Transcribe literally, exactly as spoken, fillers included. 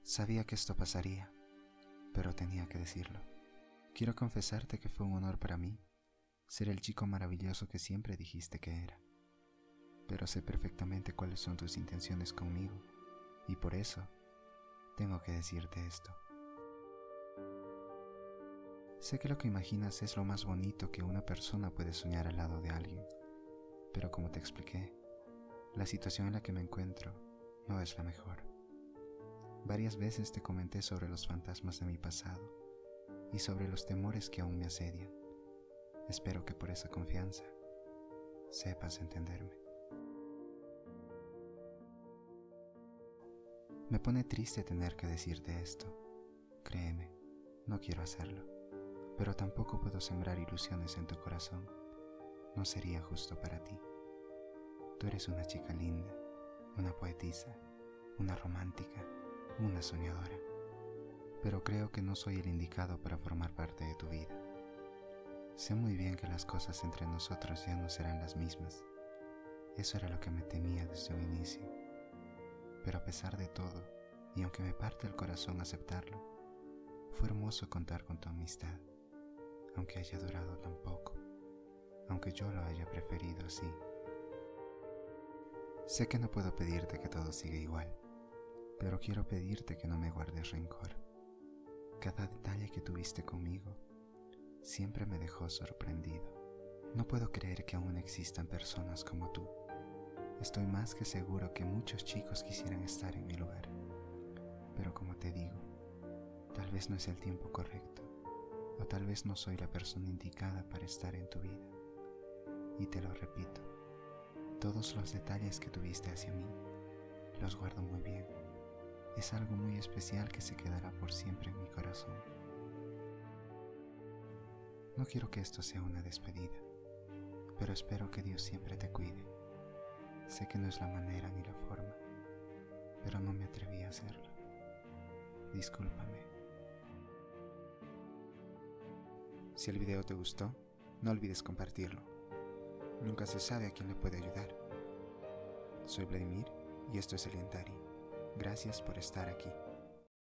Sabía que esto pasaría, pero tenía que decirlo. Quiero confesarte que fue un honor para mí ser el chico maravilloso que siempre dijiste que era. Pero sé perfectamente cuáles son tus intenciones conmigo, y por eso tengo que decirte esto. Sé que lo que imaginas es lo más bonito que una persona puede soñar al lado de alguien, pero como te expliqué, la situación en la que me encuentro no es la mejor. Varias veces te comenté sobre los fantasmas de mi pasado y sobre los temores que aún me asedian. Espero que por esa confianza sepas entenderme. Me pone triste tener que decirte esto. Créeme, no quiero hacerlo, pero tampoco puedo sembrar ilusiones en tu corazón. No sería justo para ti. Tú eres una chica linda, una poetisa, una romántica, una soñadora, pero creo que no soy el indicado para formar parte de tu vida. Sé muy bien que las cosas entre nosotros ya no serán las mismas. Eso era lo que me temía desde un inicio. Pero a pesar de todo, y aunque me parte el corazón aceptarlo, fue hermoso contar con tu amistad, aunque haya durado tan poco, aunque yo lo haya preferido así. Sé que no puedo pedirte que todo siga igual, pero quiero pedirte que no me guardes rencor. Cada detalle que tuviste conmigo siempre me dejó sorprendido. No puedo creer que aún existan personas como tú. Estoy más que seguro que muchos chicos quisieran estar en mi lugar, pero como te digo, tal vez no es el tiempo correcto, o tal vez no soy la persona indicada para estar en tu vida. Y te lo repito, todos los detalles que tuviste hacia mí, los guardo muy bien. Es algo muy especial que se quedará por siempre en mi corazón. No quiero que esto sea una despedida, pero espero que Dios siempre te cuide. Sé que no es la manera ni la forma, pero no me atreví a hacerlo. Discúlpame. Si el video te gustó, no olvides compartirlo. Nunca se sabe a quién le puede ayudar. Soy Vladimir y esto es Eliantari. Gracias por estar aquí.